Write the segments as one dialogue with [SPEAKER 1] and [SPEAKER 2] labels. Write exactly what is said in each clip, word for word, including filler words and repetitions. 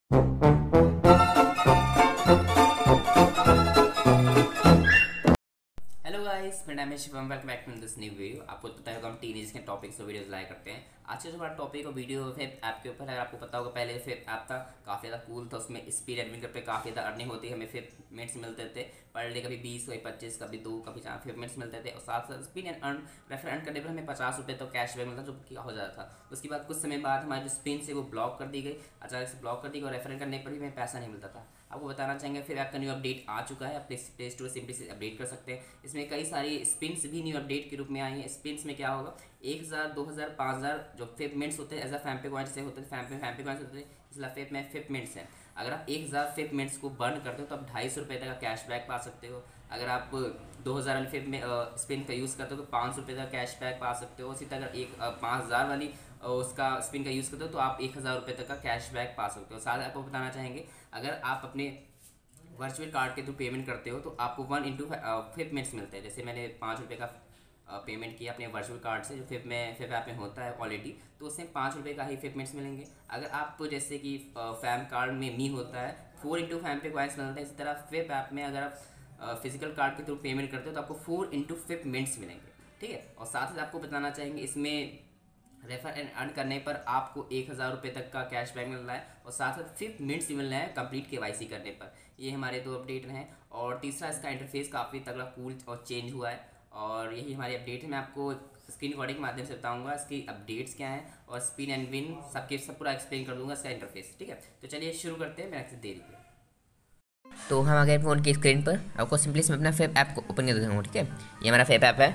[SPEAKER 1] Hello guys, मेरा नाम है Shivam. Welcome back to this new video. आपको पता है हम टीनेज के टॉपिक्स और वीडियोस लाया करते हैं। आज का जो हमारा टॉपिक और वीडियो फेप ऐप के ऊपर है। आपको पता होगा पहले फेप ऐप था, काफ़ी ज़्यादा कूल था। उसमें स्पीड एडमिन पे काफ़ी ज़्यादा अर्निंग होती है, हमें फेप मिनट्स मिलते थे पर डे, कभी बीस कभी पच्चीस कभी दो कभी चार फेप मिनट्स मिलते थे। और साथ साथ spin and earn refer earn करने पर हमें पचास रुपये तो कैश बैक मिलता, जो कि हो जाता था। उसके बाद कुछ समय बाद हमारी जो स्पिन से वो ब्लॉक कर दी गई, अचानक से ब्लॉक कर दी गई और रेफर करने पर भी हमें पैसा नहीं मिलता था। आपको बताना चाहेंगे फिर ऐप का न्यू अपडेट आ चुका है, आप प्ले स्टोर सिंपली से अपडेट कर सकते हैं। इसमें कई सारी स्पिन्स भी न्यू अपडेट के रूप में आई हैं। स्पिन्स में क्या होगा, एक हज़ार दो हज़ार पाँच हज़ार जो फेपमेंट्स होते हैं एज अ फैम्पे कॉइन्स से होते हैं, फैम्पे फैम्पे कॉइन्स होते हैं, इसलिए फेप में फेपमेंट्स हैं। अगर आप एक हज़ार फेपमेंट्स को बर्न करते हो तो आप ढाई सौ रुपये तक का कैशबैक पा सकते हो। अगर आप दो हज़ार वाली फेप में स्पिन का यूज़ करते हो तो पाँच सौ रुपये का कैशबैक पा सकते हो। इसी तरह अगर एक पाँच हज़ार वाली उसका स्पिन का यूज़ करते हो तो आप एक हज़ार रुपये तक का कैशबैक पा सकते हो। साथ आपको बताना चाहेंगे, अगर आप अपने वर्चुअल कार्ड के थ्रू पेमेंट करते हो तो आपको वन इंटू फिप मिनट्स मिलते हैं। जैसे मैंने पाँच रुपये का पेमेंट किया अपने वर्चुअल कार्ड से, जो फिप में फिप ऐप में होता है ऑलरेडी, तो उससे पाँच रुपये का ही फिप मिनट्स मिलेंगे। अगर आप जैसे कि फैम कार्ड में मी होता है, four into Fam pay coins मिलते हैं। इसी तरह फिप ऐप में अगर आप फिजिकल कार्ड के थ्रू पेमेंट करते हो तो आपको फोर इंटू फिप मिनट्स मिलेंगे, ठीक है। और साथ ही आपको बताना चाहेंगे, इसमें रेफर एंड अर्न करने पर आपको एक हज़ार रुपये तक का कैशबैक मिल रहा है और साथ साथ फिफ्थ मिनट्स मिल रहे हैं कंप्लीट केवाईसी करने पर। ये हमारे दो अपडेट हैं। और तीसरा, इसका इंटरफेस काफ़ी तगड़ा कूल और चेंज हुआ है और यही हमारी अपडेट है। मैं आपको स्क्रीन रिकॉर्डिंग के माध्यम से बताऊंगा इसकी अपडेट्स क्या हैं और स्पिन एंड विन सबके सब पूरा एक्सप्लेन कर दूंगा इसका इंटरफेस, ठीक है। तो चलिए शुरू करते हैं, मैं आपसे देरी है।
[SPEAKER 2] तो हम आ गए फ़ोन की स्क्रीन पर। आपको सिंपली मैं अपना फेप ऐप को ओपन कर देता हूँ, ठीक है। ये हमारा फेप ऐप है।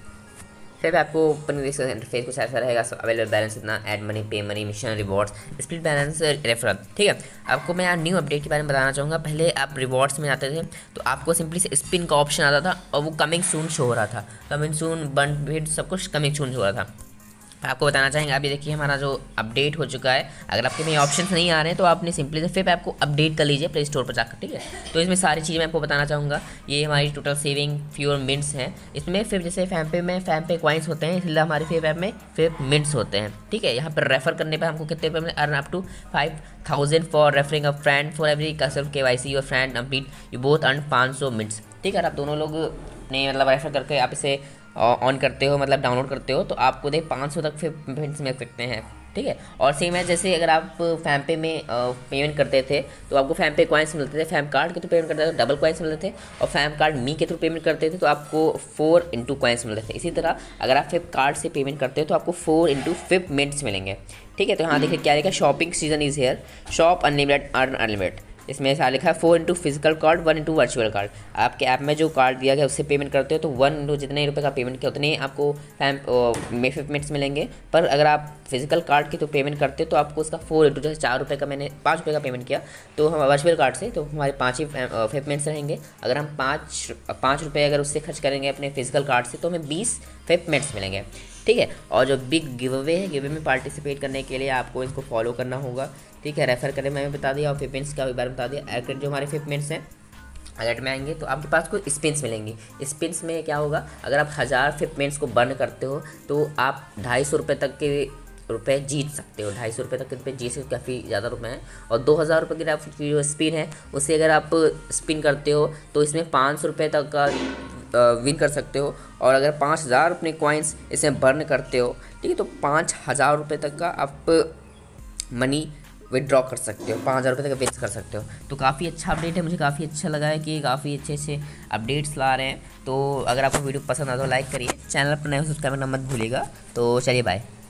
[SPEAKER 2] फेप ऐप को ओपन करके इसका इंटरफेस कुछ ऐसा रहेगा। अवेलेबल बैलेंस इतना, add money, pay money, mission, rewards, split balance, referral, ठीक है। आपको मैं यार न्यू अपडेट के बारे में बताना चाहूँगा। पहले आप रिवॉर्ड्स में जाते थे तो आपको सिंपली से स्पिन का ऑप्शन आता था और वो कमिंग सून शो हो रहा था। कमिंग सून, बन भीड़, सब कुछ कमिंग सून हो रहा था। आपको बताना चाहेंगे, अभी देखिए हमारा जो अपडेट हो चुका है। अगर आपके में ये ऑप्शन नहीं आ रहे हैं तो आपने सिंपली से फेप ऐप को अपडेट कर लीजिए प्ले स्टोर पर जाकर, ठीक है। तो इसमें सारी चीज़ें मैं आपको बताना चाहूँगा। ये हमारी टोटल सेविंग, फ्यूर, मिनट्स हैं। इसमें फिर जैसे फैम पे में फैम पे कॉइन्स होते हैं, इसलिए हमारे फेप ऐप में फेप मिनट्स होते हैं, ठीक है। यहाँ पर रेफर करने पर हमको कितने रुपये मिले, earn up to five thousand for referring a friend for every customer K Y C your friend complete you both earn पाँच सौ मिनट्स, ठीक है। अगर आप दोनों लोग ने मतलब रेफर करके आप इसे ऑन करते हो, मतलब डाउनलोड करते हो, तो आपको देख पाँच सौ तक पेमेंट्स मिल सकते हैं, ठीक है। और सेम है जैसे अगर आप फैम पे में पेमेंट करते थे तो आपको फैम पे कॉइन्स मिलते थे। फैम कार्ड के थ्रू पेमेंट करते थे तो डबल कॉइन्स मिलते थे और फैम कार्ड मी के थ्रू पेमेंट करते थे तो आपको फोर इंटू कॉइन्स मिलते थे। इसी तरह अगर आप फ्लिप कार्ड से पेमेंट करते हो तो आपको फोर इंटू फिफ्थ मिनट्स मिलेंगे, ठीक है। तो यहाँ देखिए क्या लिखा, shopping season is here, shop unlimited, earn unlimited. इसमें ऐसा लिखा है four into physical card, one into virtual card. आपके ऐप में जो कार्ड दिया गया उससे पेमेंट करते हो तो वन इंटू जितने रुपये का पेमेंट किया उतने आपको फैम में मिनट्स मिलेंगे। पर अगर आप फिजिकल कार्ड के तो पेमेंट करते हो तो आपको उसका फोर इंटू, जैसे चार रुपये का मैंने पाँच रुपये का पेमेंट किया तो हम वर्चुअल कार्ड से, तो हमारे पाँच ही फेप मिनट्स रहेंगे। अगर हम पाँच पाँच रुपये अगर उससे खर्च करेंगे अपने फिजिकल कार्ड से तो हमें बीस फेप मिनट्स मिलेंगे, ठीक है। और जो बिग गिव अवे है, गिव अवे में पार्टिसिपेट करने के लिए आपको इसको फॉलो करना होगा, ठीक है। रेफर करें मैंने बता दिया और फिपमेंट्स का बारे में बता दिया। एयरक्रेट जो हमारे फिपमेंट्स हैं अलर्ट में आएंगे तो आपके पास कोई स्पिन्स मिलेंगी। स्पिन्स में क्या होगा, अगर आप हज़ार फिपमेंट्स को बर्न करते हो तो आप ढाई सौ रुपये तक के रुपए जीत सकते हो। ढाई सौ रुपये तक के रुपये जीत सकते, काफ़ी ज़्यादा रुपए हैं। और दो हज़ार रुपये की आपकी जो स्पिन है उससे अगर आप स्पिन करते हो तो इसमें पाँच सौ रुपये तक का विन कर सकते हो। और अगर पाँच हज़ार अपने कॉइन्स इसमें बर्न करते हो, ठीक है, तो पाँच हज़ार रुपये तक का आप मनी विड्रॉ कर सकते हो, पाँच हज़ार रुपये तक विन कर सकते हो। तो काफ़ी अच्छा अपडेट है, मुझे काफ़ी अच्छा लगा है कि काफ़ी अच्छे अच्छे अपडेट्स ला रहे हैं। तो अगर आपको वीडियो पसंद आता तो लाइक करिए, चैनल पर नए हो सब्सक्राइब करना मत भूलिएगा। तो चलिए बाय।